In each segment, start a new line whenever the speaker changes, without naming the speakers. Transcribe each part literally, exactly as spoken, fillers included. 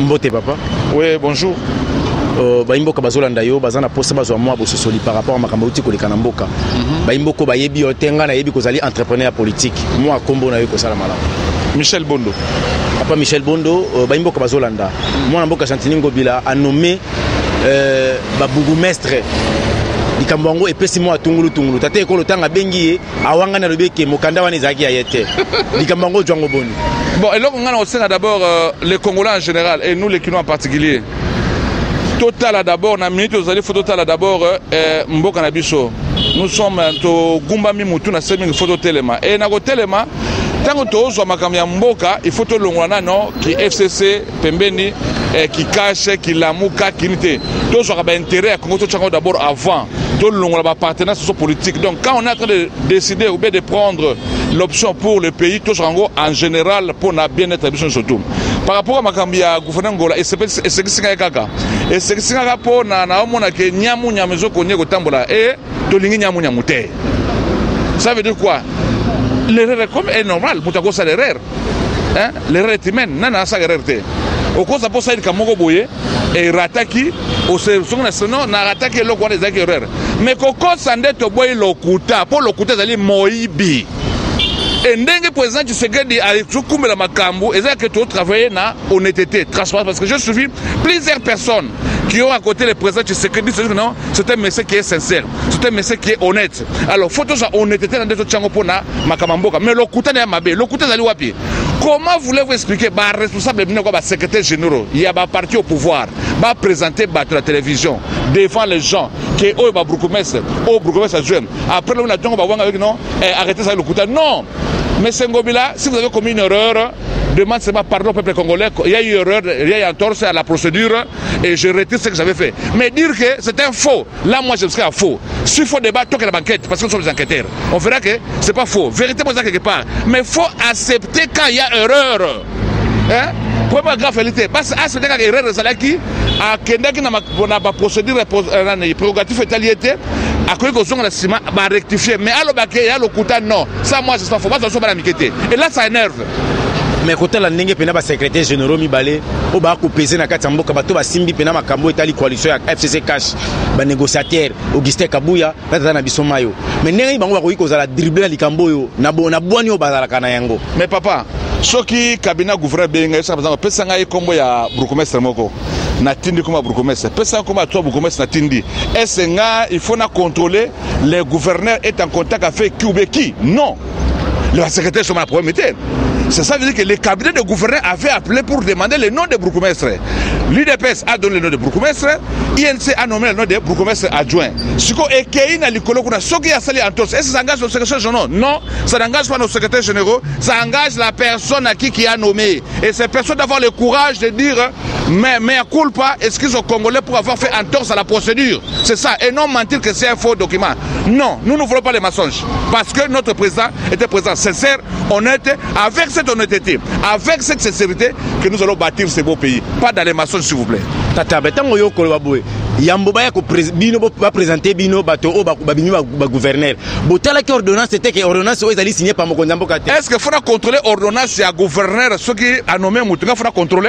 Mbote papa.
Oui, bonjour.
Baimboka bazolanda yo bazana poste bazwa moi bososoli par rapport à makambo uti koleka na mboka. Baimboko bayebi otenga na yebi kozali entrepreneur politique. Moi kombo na yo ko sala malamu.
Michel Bondo.
Papa Michel Bondo, baimboka bazolanda. Moi na mboka Chantini Ngobila a nommé euh ba bourgmestre. Likambango epesi mo atungulu tungulu. Tate ekolo tanga bengi awanga na lobeke mokanda wana ezaki ayete. Likambango jwango boni.
Bon, et là on a aussi d'abord euh, les Congolais en général et nous les Kinois en particulier. Total d'abord, na minute vous allez photo total d'abord mboka na biso. Nous sommes to gumba mi mutu na semi photo telema. Et na ko telema tango to zo makambo ya mboka, il faut to longwana non qui F C C pembeni qui cache qui lamuka qui nité. To zo ba intérêt à Congo to chango d'abord avant. To longwana ba partenaire politique. Donc quand on est en train de décider ou bien de prendre l'option pour le pays, to chango en général pour na bien-être biso surtout. Par rapport à makambo ya gouvernement Ngola et c'est ce qui s'est kaka. Et c'est ce qui rapport na na omona ke nyamu nyamezo konye ko tambola et to lingi nyamu nyamute. Ça veut dire quoi? L'erreur comme est normal, mutako ça l'erreur. Hein? L'erreur est humaine, nana ça erreur té. Au cause ça pour ça il kamoko boye et rataki au son national na rataki le quoi des erreurs. Mais koko sande to boye lokuta, pour lokuta zali moibi. Et ndenge président du Tshisekedi a soukoumé la makambo, et c'est que tu travailles na honnêteté, transparence, parce que je suis plusieurs personnes qui ont à côté le président du Tshisekedi, c'est non, c'est un message qui est sincère, c'est un message qui est honnête. Alors faut toujours honnêteté dans des autres chango pour na makamamboka, mais le kouta n'est mabé, le kouta zali wapi. Comment voulez-vous expliquer bah responsable de bah secrétaire généraux, il y a bah parti au pouvoir, bah présenter bah la télévision devant les gens qui est au bah bourgmestre, au bourgmestre adjoint. Après on a donc bah avec non, arrêtez ça le kouta non. Mais Ngobila, si vous avez commis une erreur, demande seulement pardon au peuple congolais. Il y a eu une erreur, il y a eu un torse à la procédure et je retire ce que j'avais fait. Mais dire que c'est un faux, là moi je serais un faux. S'il faut débattre, toquer la banquette, parce que nous sommes des enquêteurs. On verra que c'est pas faux. Vérité, moi, quelque part. Mais il faut accepter quand il y a erreur. Hein? Pour ma grave vérité. Parce que accepter quand il y a erreur, c'est qui à Kendaki n'a pas procédure prérogative italienne. À quoi qu'on a ciment va rectifier. Mais à l'obacé, il y a le couteau, non. Ça, moi, c'est pas faux. Moi, je suis pas l'amicalité. Et là, ça énerve.
Mais quand la n'enge pena ba secrétaire général mi balé, o ba ko peser na kati mboka bato ba simbi pena makambo etali coalition ya F C C cash ba négociateur Augustin Kabuya tata na biso mayo. Mais n'enge bango ba ko iko zala dribbler likambo yo na bo na bwani o bazala kana yango.
Mais papa, soki cabinet gouverneur benga ça par exemple pesa ngai kombo ya bourgmestre moko. Na tindi comme bourgmestre. Pesa comme toi bourgmestre na tindi. Est-ce nga il faut na contrôler les gouverneurs est en contact avec qui ou bien qui? Non. Le secrétaire sur ma première méthode. C'est ça veut dire que le cabinet de gouverneur avait appelé pour demander le nom des bourgmestres. L'U D P S a donné le nom de bourgmestre, I N C a nommé le nom de bourgmestre adjoint. Ce qu'on est qu'il a l'école qu'on a ce qui a sali en tous. Est-ce que ça engage le secrétaire général? Non, ça n'engage pas nos secrétaires généraux, ça engage la personne à qui qui a nommé. Et cette personne d'avoir le courage de dire mais mais à culpa, est-ce qu'ils sont congolais pour avoir fait entorse à la procédure? C'est ça, et non mentir que c'est un faux document. Non, nous ne voulons pas les mensonges. Parce que notre président était président sincère, honnête, avec cette honnêteté, avec cette sincérité que nous allons bâtir ce beau pays. Pas dans les mensonges, s'il vous plaît.
Tata, betango yo kolobaboué. Yamboba ya ko bino ba présenter bino bato o ba bino ba gouverneur. Botala ki ordonnance c'était que ordonnance o ezali signé par Mokonzi Mboka.
Est-ce que faudra contrôler ordonnance ya gouverneur ceux qui a nommé Moutunga faudra contrôler?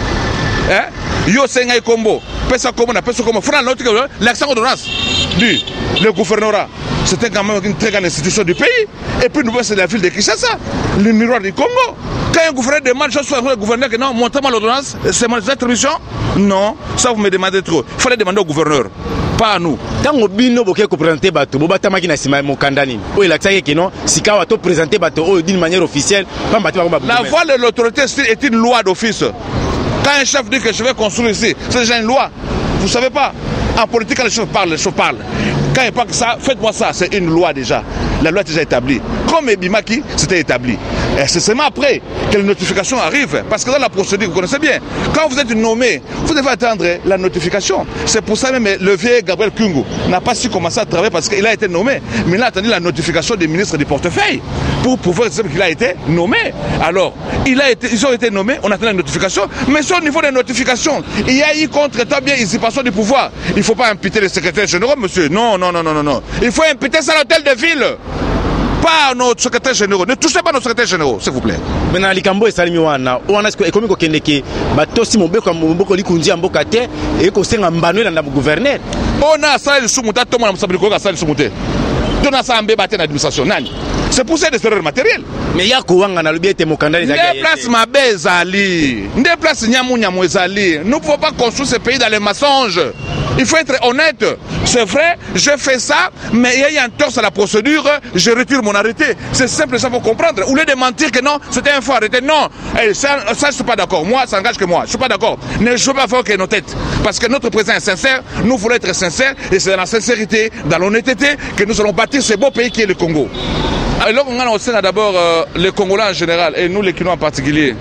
Hein? Yo sengai combo, pesa combo na pesa combo. Faudra noter que l'accent ordonnance du le gouvernorat. C'était quand même une très grande institution du pays. Et puis nous c'est la ville de Kinshasa, le miroir du Congo. Quand un gouverneur demande, je suis le gouverneur que non, montez-moi l'ordonnance, c'est mon attribution. Non, ça vous me demandez trop. Il fallait demander au gouverneur, pas à nous.
Quand on bino boké ko présenter bateau, bobata makina sima mo kandani. O il a dit que non, si ka wato présenter bateau d'une manière officielle, pas bateau ba.
La voie de l'autorité est une loi d'office. Quand un chef dit que je vais construire ici, c'est déjà une loi. Vous savez pas, en politique quand les chefs parlent, les chefs parlent. Quand il parle que ça, faites-moi ça, c'est une loi déjà. La loi est déjà établie. Comme Ebimaki, c'était établi. Et c'est seulement après que les notifications arrivent. Parce que dans la procédure, vous connaissez bien, quand vous êtes nommé, vous devez attendre la notification. C'est pour ça même le vieux Gabriel Kungu n'a pas su commencer à travailler parce qu'il a été nommé. Mais il a attendu la notification des ministres du portefeuille pour pouvoir dire qu'il a été nommé. Alors, il a été, ils ont été nommés, on attend la notification. Mais sur le niveau des notifications, il y a eu contre toi bien usurpation du pouvoir. Il ne faut pas imputer les secrétaires généraux, monsieur. Non, non, non, non, non, non. Il faut imputer ça à l'hôtel de ville. Pas nos secrétaires généraux. Ne touchez pas nos secrétaires généraux, s'il vous plaît.
Maintenant, les Cambo et Salimi Wana, on a ce que économique Kendeke, Batosi Mobeko Moboko Likundi Amboka Te, et qu'on s'est embanué dans le gouverneur.
On a ça, le Soumouta, tout le monde a ça, le Soumouta. On a ça en bébaté dans l'administration. C'est pour ça des erreurs matérielles.
Mais il y a quoi dans le biais de mon candidat.
Des places Mabé Zali, des places Nyamou Nyamou Zali. Nous ne pouvons pas construire ce pays dans les mensonges. Il faut être honnête. C'est vrai, je fais ça, mais il y a un torse à la procédure, je retire mon arrêté. C'est simple, ça faut comprendre. Au lieu de mentir que non, c'était un faux arrêté. Non, et ça, ça, je ne suis pas d'accord. Moi, ça engage que moi. Je ne suis pas d'accord. Ne je ne veux pas faire que nos têtes. Parce que notre président est sincère, nous voulons être sincères, et c'est dans la sincérité, dans l'honnêteté, que nous allons bâtir ce beau pays qui est le Congo. Alors, on a aussi d'abord euh, les Congolais en général, et nous les Kinois en particulier.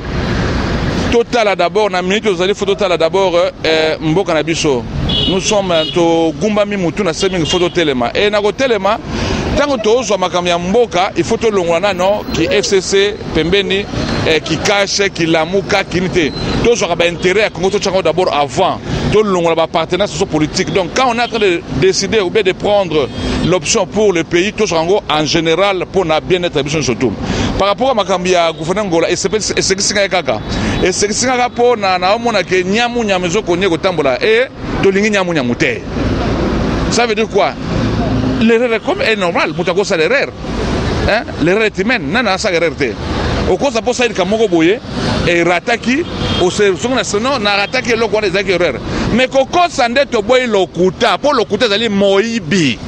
Total d'abord, on a minute aux alliés, total d'abord, Mboka Nabiso. Nous sommes au Gumbami Moutou, na semi photo telema. Et na telema, tant que tu as makamia Mboka, il faut que l'on non qui F C C, Pembeni, qui cache, qui l'amouka, qui n'était. Tous ont intérêt à Congo d'abord avant. Tout le monde a partenaire politique. Donc quand on est en train de décider ou bien de prendre l'option pour le pays, tous en général pour na bien-être surtout. Par rapport à Makambia, gouvernement Angola, et c'est ce qui s'est kaka. Et c'est ce qui s'est pour na na omona ke nyamu nyamezo konye kotambola et tolingi nyamu nyamute. Ça veut dire quoi? L'erreur comme est normal, mutako ça l'erreur. Hein? L'erreur est humaine, nana ça erreur té. Au cause ça pour ça il kamoko boye et rataki au second national na rataki le quoi des erreurs. Mais koko sande to boye lokuta, pour lokuta zali moibi.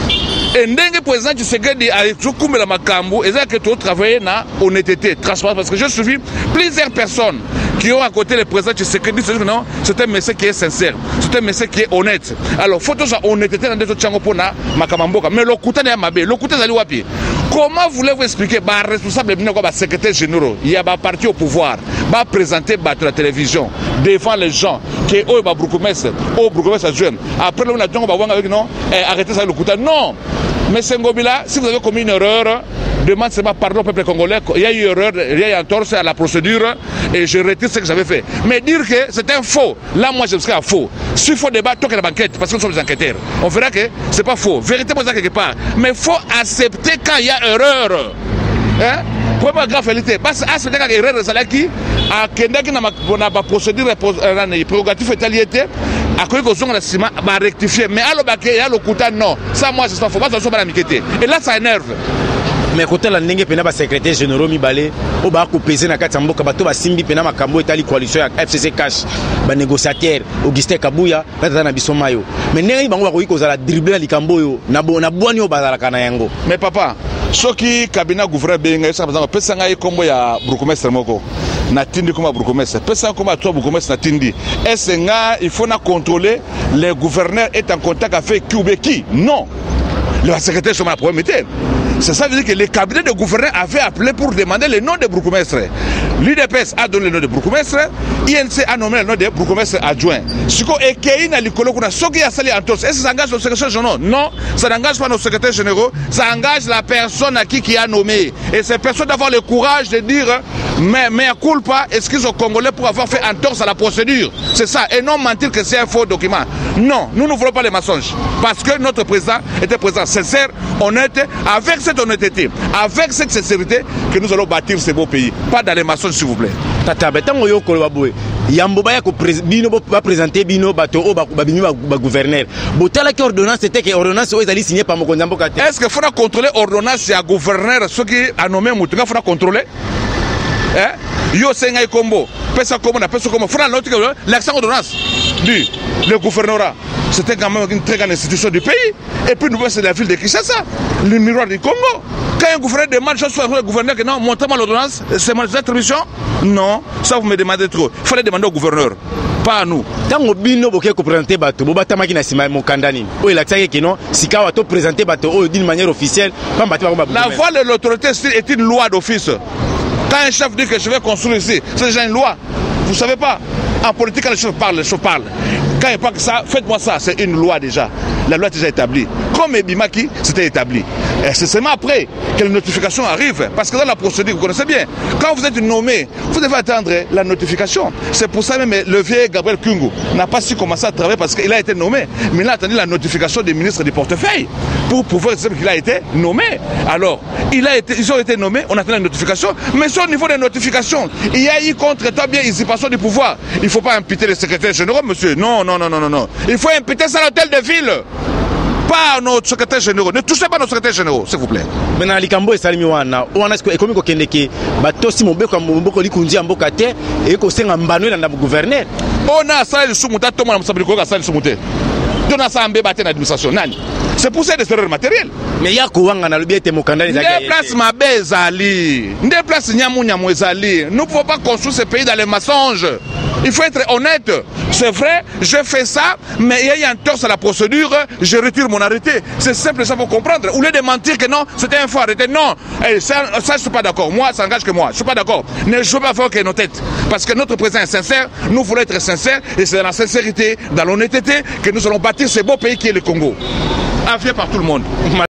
Et ndenge président du Tshisekedi a trouvé la makambo et ça que tu travailles na honnêteté, transparence parce que je suis plusieurs personnes qui ont à côté le président du Tshisekedi, c'est non, c'est un message qui est sincère, c'est un message qui est honnête. Alors faut toujours honnêteté dans des autres chango pour na makamamboka, mais l'okuta na mabe, l'okuta zali wapi. Comment voulez-vous expliquer bah responsable bien quoi bah secrétaire généraux, il y a bah parti au pouvoir, bah présenter bah la télévision devant les gens qui est au bah Brukumès, au Brukumès adjoint. Après on a dit on va voir avec non, arrêtez ça l'okuta. Non. Mais Ngobila, si vous avez commis une erreur, demande seulement pardon au peuple congolais. Il y a eu erreur, il y a eu un torse à la procédure et je retire ce que j'avais fait. Mais dire que c'est un faux, là moi je serais un faux. S'il faut débattre, tant que la banquette, parce que nous sommes des enquêteurs, on verra que c'est pas faux. Vérité, moi, quelque part. Mais il faut accepter quand il y a erreur. Hein? Pour moi, grave vérité. Parce que accepter quand il y a erreur, c'est qui à Kendaki, on a ma procédure prérogative étaliété. À quoi qu'on a ciment, va rectifier. Mais à l'obacé, à l'okuta, non. Ça, moi, c'est pas faux. Moi, ça, c'est pas la miquette. Et là, ça énerve.
Mais côté la ndenge pena ba secrétaire généraux mibale o ba ko peser na kati mboka bato ba simbi pena makambo etali coalition ya F C C cash ba négociateur Augustin Kabuya batata na bisomayo mais ndenge bango ba ko kozala dribbler likambo yo na bo na bwani o bazala kana yango.
Mais papa soki cabinet gouverneur benga ça par exemple pesa ngai kombo ya Brukumestre moko na tindi comme Brukumestre pesa comme toi Brukumestre na tindi est-ce nga il faut na contrôler les gouverneurs est en contact avec qui ou qui non le secrétaire sur ma première méthode. C'est ça veut dire que le cabinet de gouverneur avait appelé pour demander le nom de Brukumestre. L'U D P S a donné le nom de Brukumestre, I N C a nommé le nom de Brukumestre adjoint. Ce qu'on est qu'il a l'école qu'on a ce qui a sali en tous. Est-ce que ça engage nos secrétaires généraux? Non, ça n'engage pas nos secrétaires généraux, ça engage la personne à qui qui a nommé. Et cette personne d'avoir le courage de dire mais mais à culpa, est-ce qu'ils sont congolais pour avoir fait entorse à la procédure? C'est ça, et non mentir que c'est un faux document. Non, nous ne voulons pas les mensonges. Parce que notre président était président sincère, honnête, avec cette honnêteté, avec cette sincérité que nous allons bâtir ce beau pays. Pas dans les mensonges, s'il vous plaît.
Tata, betango yo kolobaboué. Yambo baya ko bino ba présenter bino bato o ba bino ba gouverneur. Botala ki ordonnance c'était que ordonnance o ezali signé par Mokonzi Mboka.
Est-ce que faudra contrôler ordonnance ya gouverneur ce qui a nommé Moutunga faudra contrôler? Hein? Yo sengai combo, pesa combo na pesa combo. Faudra noter que l'accent ordonnance du le gouvernorat. C'était quand même une très grande institution du pays. Et puis nous c'est la ville de Kinshasa, le miroir du Congo. Quand un gouverneur demande chose soit le gouverneur que non, montrez-moi l'ordonnance, c'est mon attribution. Non, ça vous me demandez trop. Il fallait demander au gouverneur, pas à nous.
Tant que bino boké ko présenter bato, bobata makina sima mo kandani. O il a dit que non, si ka wato présenter bato d'une manière officielle, pas bato ba.
La voix de l'autorité est une loi d'office. Quand un chef dit que je vais construire ici, c'est déjà une loi. Vous savez pas, en politique quand le chef parle, le chef parle. Quand il parle que ça, faites-moi ça, c'est une loi déjà. La loi est déjà établie. Comme Ebimaki, c'était établi. Et c'est seulement après que la notification arrive. Parce que dans la procédure, vous connaissez bien, quand vous êtes nommé, vous devez attendre la notification. C'est pour ça même le vieux Gabriel Kungu n'a pas su commencer à travailler parce qu'il a été nommé. Mais il a attendu la notification des ministres du portefeuille pour pouvoir dire qu'il a été nommé. Alors, il a été, ils ont été nommés, on attend la notification. Mais sur le niveau des notifications, il y a eu contre-temps bien usurpation du pouvoir. Il ne faut pas imputer les secrétaires généraux, monsieur. Non, non, non, non, non, non. Il faut imputer ça à l'hôtel de ville. Pas nos secrétaires généraux. Ne touchez pas nos secrétaires généraux, s'il vous plaît.
Maintenant, les Cambo et Salimi Wana, on a ce que comme qu'on dit que si mon bec comme mon bec likundi amboka te et que c'est un manuel dans le gouverneur.
On a ça le soumuta tout le monde s'appelle quoi ça le soumuté. On a ça en bébaté dans l'administration nani. C'est pour ça des erreurs matérielles.
Mais il y a quoi on a le bien témokanda les
gars. Des places ma bezali. Des places nyamu nyamu ezali. Nous ne pouvons pas construire ce pays dans les mensonges. Il faut être honnête. C'est vrai, je fais ça, mais il y a un torse à la procédure, je retire mon arrêté. C'est simple, ça faut comprendre. Au lieu de mentir que non, c'était un faux arrêté. Non, et ça, ça, je ne suis pas d'accord. Moi, ça engage que moi. Je ne suis pas d'accord. Ne jouez pas faire que nos têtes. Parce que notre président est sincère, nous voulons être sincères, et c'est dans la sincérité, dans l'honnêteté, que nous allons bâtir ce beau pays qui est le Congo. Envié par tout le monde.